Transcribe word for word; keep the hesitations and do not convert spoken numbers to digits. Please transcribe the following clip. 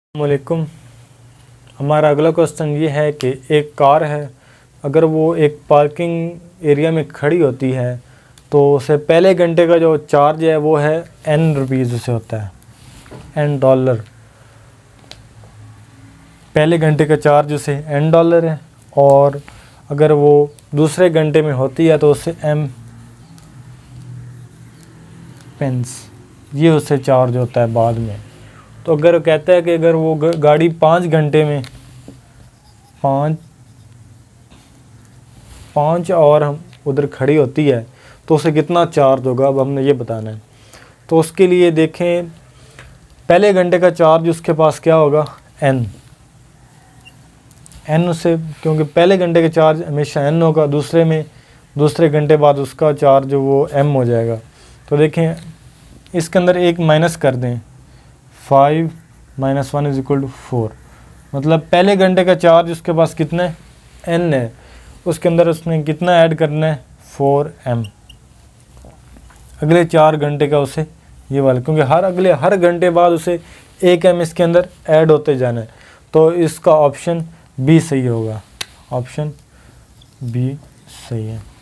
वालेकुम। हमारा अगला क्वेश्चन ये है कि एक कार है, अगर वो एक पार्किंग एरिया में खड़ी होती है तो उसे पहले घंटे का जो चार्ज है वो है एन रुपीज़ उसे होता है, एन डॉलर। पहले घंटे का चार्ज उसे एन डॉलर है, और अगर वो दूसरे घंटे में होती है तो उसे एम पेंस ये उससे चार्ज होता है बाद में। तो अगर कहता है कि अगर वो गाड़ी पाँच घंटे में पाँच पाँच और हम उधर खड़ी होती है तो उसे कितना चार्ज होगा, अब हमने ये बताना है। तो उसके लिए देखें, पहले घंटे का चार्ज उसके पास क्या होगा, एन एन उसे, क्योंकि पहले घंटे का चार्ज हमेशा एन होगा, दूसरे में दूसरे घंटे बाद उसका चार्ज वो एम हो जाएगा। तो देखें इसके अंदर एक माइनस कर दें, five minus one is equal to four, मतलब पहले घंटे का चार्ज उसके पास कितना है, एन है, उसके अंदर उसने कितना ऐड करना है, फोर एम। अगले चार घंटे का उसे ये वाला, क्योंकि हर अगले हर घंटे बाद उसे एक एम इसके अंदर ऐड होते जाना है। तो इसका ऑप्शन बी सही होगा, ऑप्शन बी सही है।